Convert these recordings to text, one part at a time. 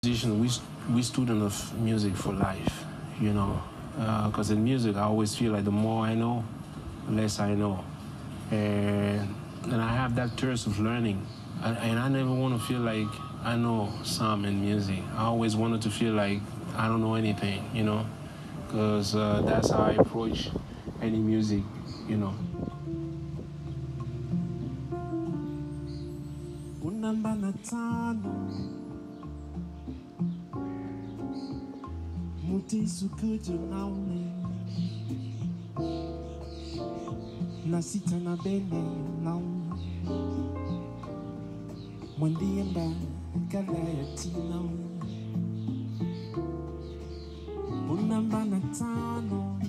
We student of music for life, you know, because in music I always feel like the more I know, the less I know, and I have that thirst of learning, and I never want to feel like I know some in music. I always wanted to feel like I don't know anything, you know, because that's how I approach any music, you know. Nasita na bene now Mandiamba Galayati now Unamba Natano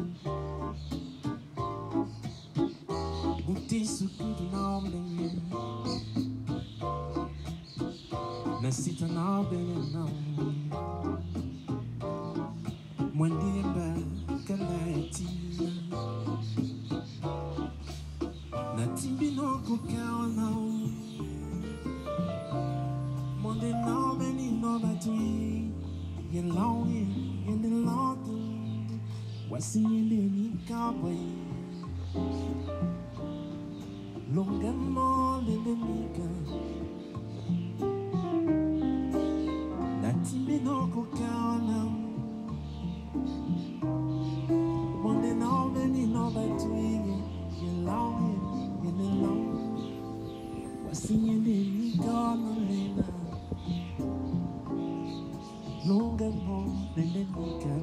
Mutisu good now Nasita na bene now Mandiamba Galayati Natimbi no kukao now Monday now many no batui Yen long in the long Was in the cowboy Long and more in the nika Natimbi no kukao now Monday now many no batui Yen long in the long Was in the gonna lena Long and more than the nika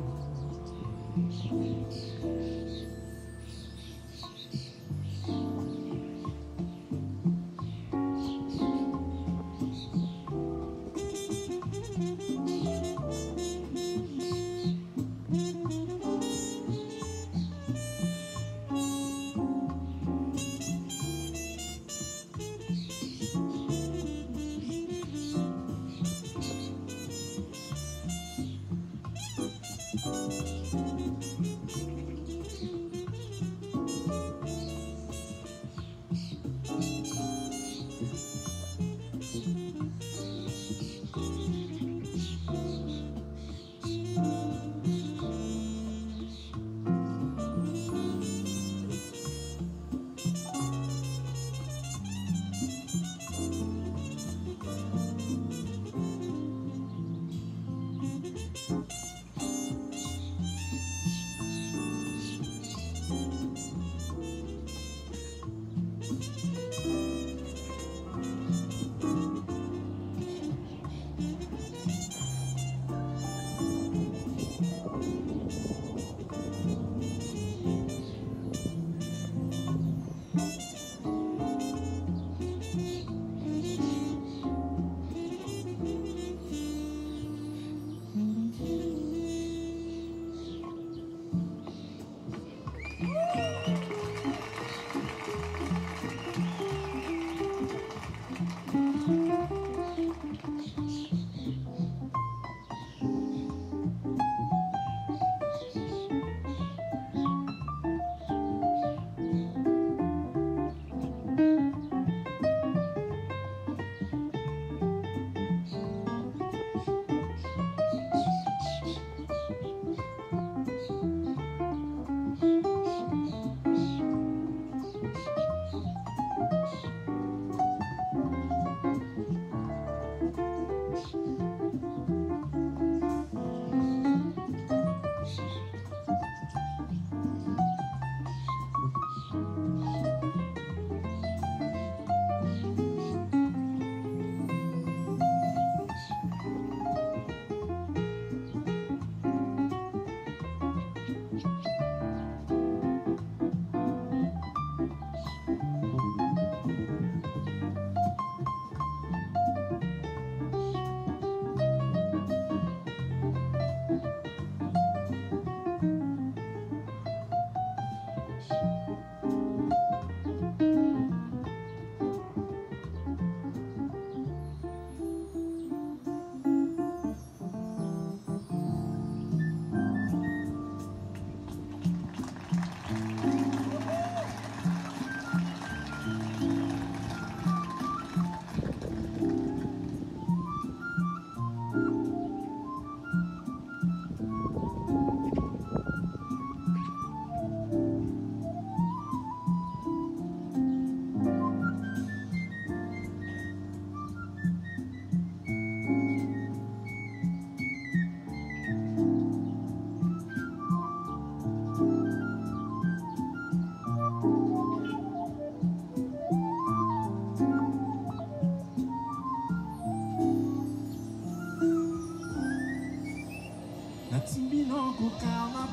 Timbi no go calma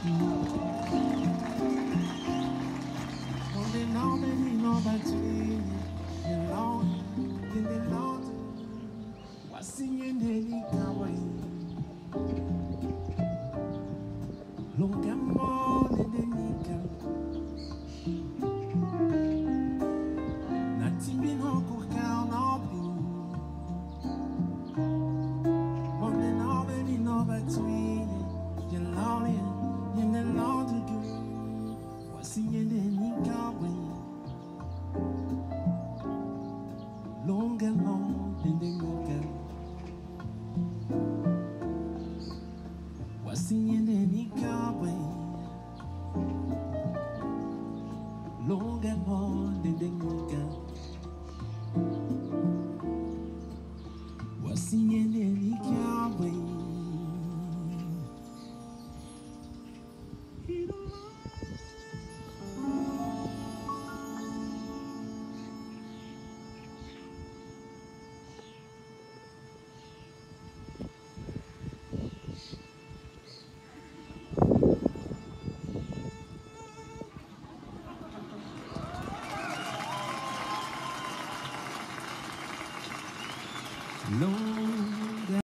on the long and no battery the long in the long was singing any kawaii long and more than the nika na timbi no go calma on the long and no battery the long in the long was singing any kawaii long and long in the nika was singing any kawaii long and long in the nika